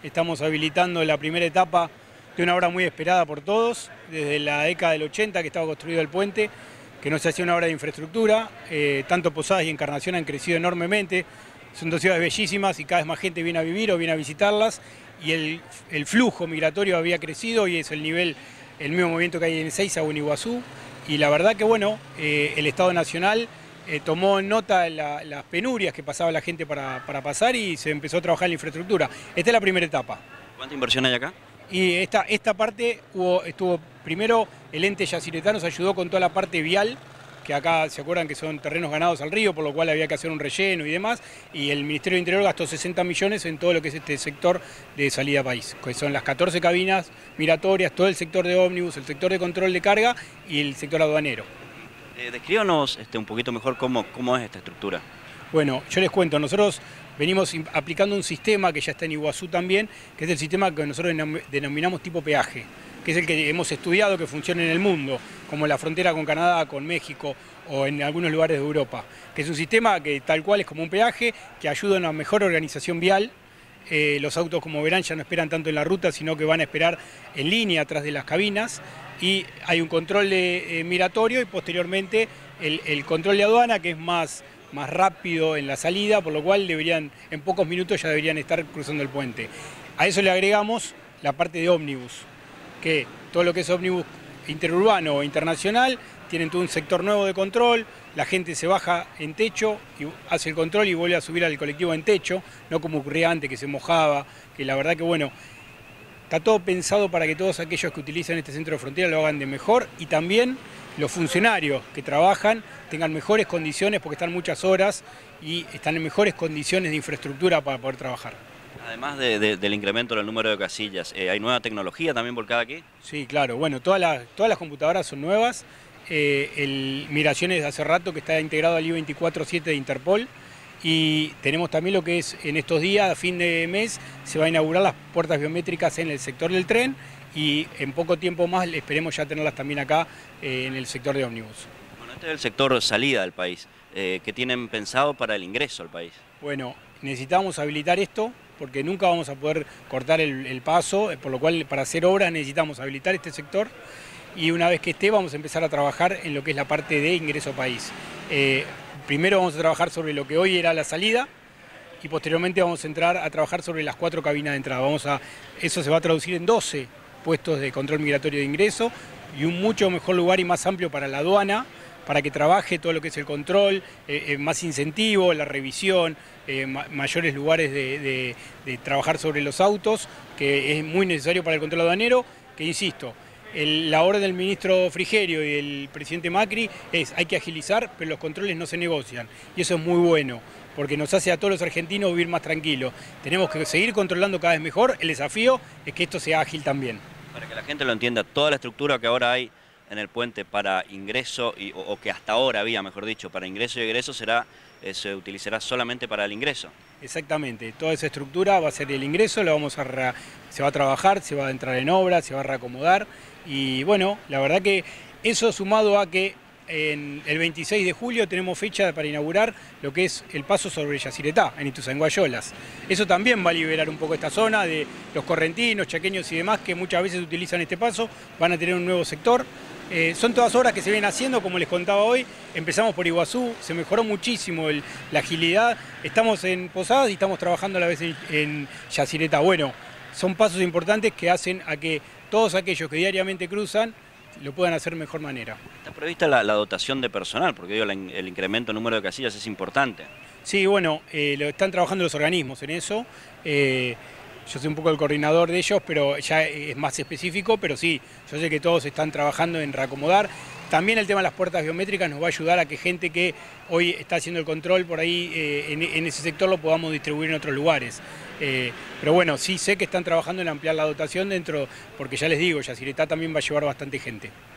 Estamos habilitando la primera etapa de una obra muy esperada por todos, desde la década del 80 que estaba construido el puente, que no se hacía una obra de infraestructura. Tanto Posadas y Encarnación han crecido enormemente, son dos ciudades bellísimas y cada vez más gente viene a vivir o viene a visitarlas, y el flujo migratorio había crecido y es el mismo movimiento que hay en Ezeiza o en Iguazú, y la verdad que bueno, el Estado Nacional tomó nota de las penurias que pasaba la gente para pasar y se empezó a trabajar en la infraestructura. Esta es la primera etapa. ¿Cuánta inversión hay acá? Y esta parte estuvo primero, el ente yacyretá nos ayudó con toda la parte vial, que acá se acuerdan que son terrenos ganados al río, por lo cual había que hacer un relleno y demás, y el Ministerio del Interior gastó 60 millones en todo lo que es este sector de salida a país, que son las 14 cabinas migratorias, todo el sector de ómnibus, el sector de control de carga y el sector aduanero. Descríbanos un poquito mejor cómo es esta estructura. Bueno, yo les cuento, nosotros venimos aplicando un sistema que ya está en Iguazú también, que es el sistema que nosotros denominamos tipo peaje, que es el que hemos estudiado que funciona en el mundo, como la frontera con Canadá, con México o en algunos lugares de Europa, que es un sistema que tal cual es como un peaje, que ayuda a una mejor organización vial. Los autos, como verán, ya no esperan tanto en la ruta, sino que van a esperar en línea atrás de las cabinas, y hay un control migratorio y posteriormente el control de aduana, que es más rápido en la salida, por lo cual en pocos minutos ya deberían estar cruzando el puente. A eso le agregamos la parte de ómnibus, que todo lo que es ómnibus interurbano o internacional, tienen todo un sector nuevo de control, la gente se baja en techo y hace el control y vuelve a subir al colectivo en techo, no como ocurría antes, que se mojaba, que la verdad que bueno, está todo pensado para que todos aquellos que utilizan este centro de frontera lo hagan de mejor, y también los funcionarios que trabajan tengan mejores condiciones porque están muchas horas y están en mejores condiciones de infraestructura para poder trabajar. Además del incremento del número de casillas, ¿hay nueva tecnología también volcada aquí? Sí, claro. Bueno, todas las computadoras son nuevas. Migraciones de hace rato que está integrado al I-24/7 de Interpol. Y tenemos también lo que es, en estos días, a fin de mes, se va a inaugurar las puertas biométricas en el sector del tren, y en poco tiempo más esperemos ya tenerlas también acá en el sector de ómnibus. Bueno, este es el sector salida del país. ¿Qué tienen pensado para el ingreso al país? Bueno, necesitamos habilitar esto porque nunca vamos a poder cortar el paso, por lo cual para hacer obras necesitamos habilitar este sector, y una vez que esté vamos a empezar a trabajar en lo que es la parte de ingreso país. Primero vamos a trabajar sobre lo que hoy era la salida y posteriormente vamos a entrar a trabajar sobre las 4 cabinas de entrada. Eso se va a traducir en 12 puestos de control migratorio de ingreso y un mucho mejor lugar y más amplio para la aduana, para que trabaje todo lo que es el control, más incentivo, la revisión, mayores lugares de trabajar sobre los autos, que es muy necesario para el control aduanero, que insisto, la orden del ministro Frigerio y el presidente Macri hay que agilizar, pero los controles no se negocian, y eso es muy bueno, porque nos hace a todos los argentinos vivir más tranquilos. Tenemos que seguir controlando cada vez mejor, el desafío es que esto sea ágil también. Para que la gente lo entienda, toda la estructura que ahora hay en el puente para ingreso, o que hasta ahora había, mejor dicho, para ingreso y egreso, se utilizará solamente para el ingreso. Exactamente, toda esa estructura va a ser el ingreso, se va a trabajar, se va a entrar en obra, se va a reacomodar, y bueno, la verdad que eso sumado a que el 26 de julio tenemos fecha para inaugurar lo que es el paso sobre Yacyretá, en Ituzaingó-Ayolas. Eso también va a liberar un poco esta zona de los correntinos, chaqueños y demás que muchas veces utilizan este paso, van a tener un nuevo sector. Son todas obras que se vienen haciendo, como les contaba hoy. Empezamos por Iguazú, se mejoró muchísimo la agilidad. Estamos en Posadas y estamos trabajando a la vez en Yacyretá. Bueno, son pasos importantes que hacen a que todos aquellos que diariamente cruzan lo puedan hacer de mejor manera. ¿Está prevista la dotación de personal? Porque digo, el incremento del número de casillas es importante. Sí, bueno, lo están trabajando los organismos en eso. Yo soy un poco el coordinador de ellos, pero ya es más específico, pero sí, yo sé que todos están trabajando en reacomodar. También el tema de las puertas biométricas nos va a ayudar a que gente que hoy está haciendo el control por ahí en ese sector lo podamos distribuir en otros lugares. Pero bueno, sí sé que están trabajando en ampliar la dotación dentro, porque ya les digo, Yacyretá también va a llevar bastante gente.